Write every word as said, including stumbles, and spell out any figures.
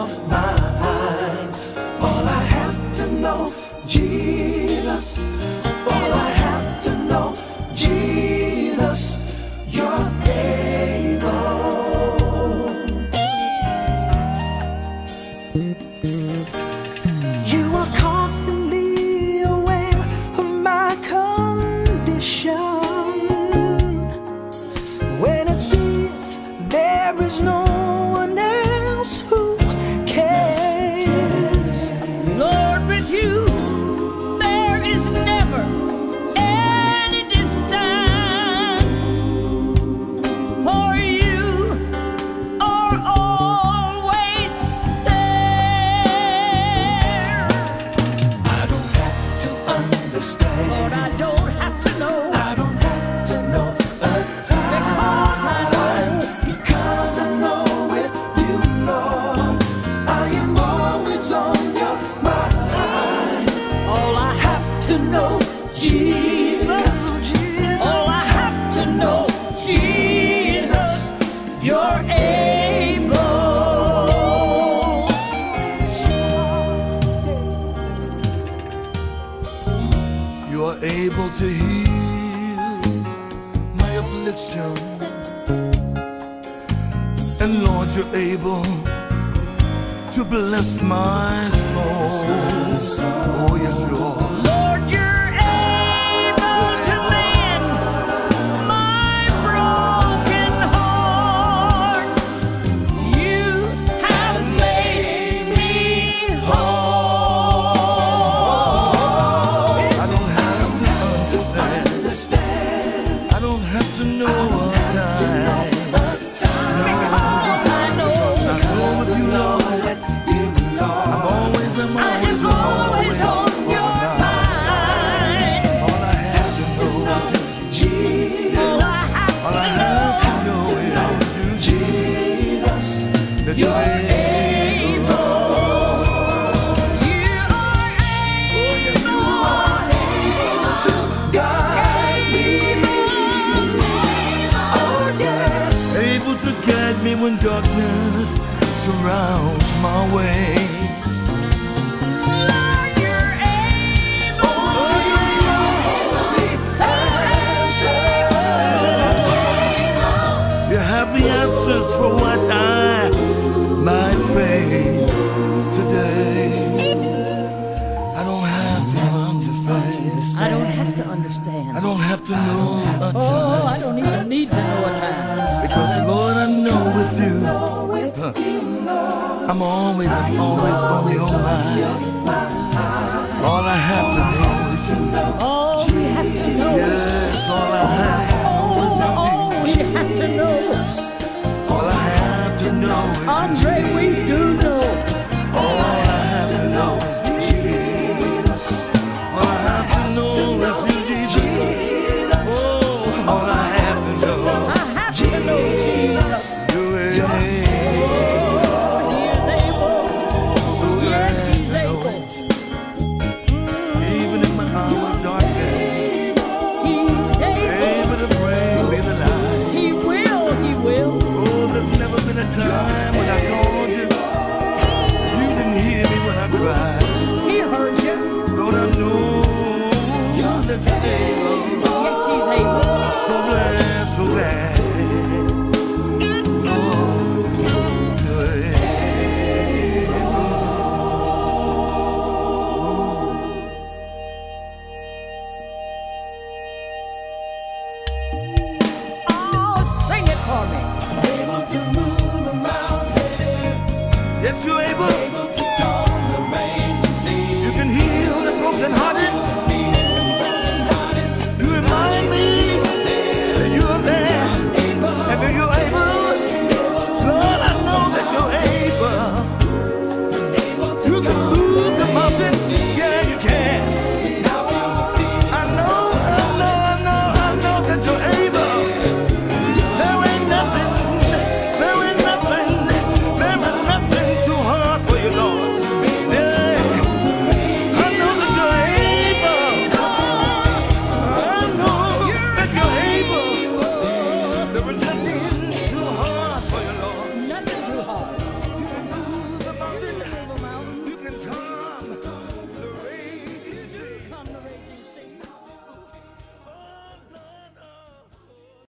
your mind. All I have to know, Jesus. All I have to know, Jesus. You're able. You are constantly aware of my condition. When it seems there is no one else who cares, Lord, with you there is never any distance, for you are always there. I don't have to understand. Lord, I don't have to know, I don't have to know a time. because I know, Because I know with you, Lord, I am always on your mind. all I have to know, Jesus. All I have to know, Jesus, you're able. You are able to heal my affliction, and Lord, you're able to bless my soul. Oh yes, you are. Lord, you're able to mend my broken heart. You have made me whole. I don't have to understand. I don't have to know a time. Because I know I go with you, Lord. I'm always, I'm I always, am always on your mind. All I have to know is Jesus. All I have All I to have to know, know is you, Jesus. That you're able. you are able to guide me. Oh yes. Able to guide me when darkness surrounds my way. Lord, you're able to answer. You have the answers for what I might face today. I don't have to understand. I don't have to understand. I don't have to know a Oh, time. I don't even need to know a time. Because Lord, I know with you, huh, I'm always, I'm always on your mind. All I have to know is you. All we have to know is, Yes, all I have. oh, all we have to know is, All I have to know is you. Andre, we do know. All I have to know is Jesus. All I have to know is you, Jesus. Oh, all I have to know. I have to know Jesus. You is Oh, he is able. so Yes, glad he's to know able. it. Even in my hour of darkness, He's able. able to bring me the light. He will, he will. Oh, there's never been a time when I called you. You didn't hear me when I cried. He heard you. Lord, I know that you're able. Yes, he's able. So glad, so glad. Lord, you're able. Oh, sing it for me. Able to move a mountain. Yes, you're able. Able to calm the raging sea. You can heal the brokenhearted. You remind me that you're there. And that you're able. Lord, I know that you're able. You can move the mountains. Yeah, you can. I know, I know, I know, I know that you're able. There ain't nothing, there ain't nothing, there is nothing too hard for you, Lord. Yeah. I know that you're able. I know that you're able. There is nothing